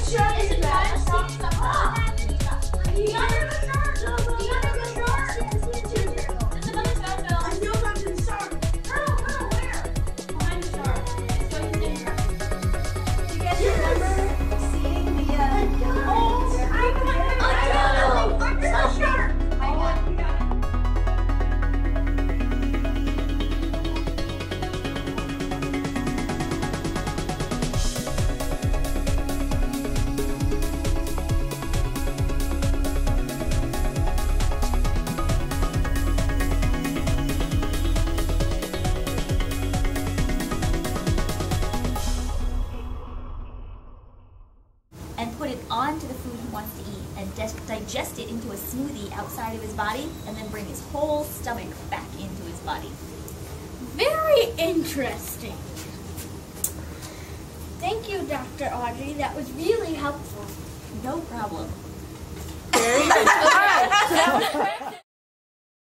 shark is bad. And put it onto the food he wants to eat and digest it into a smoothie outside of his body, and then bring his whole stomach back into his body. Very interesting. Thank you, Dr. Audrey. That was really helpful. No problem. Very good. All right. So that was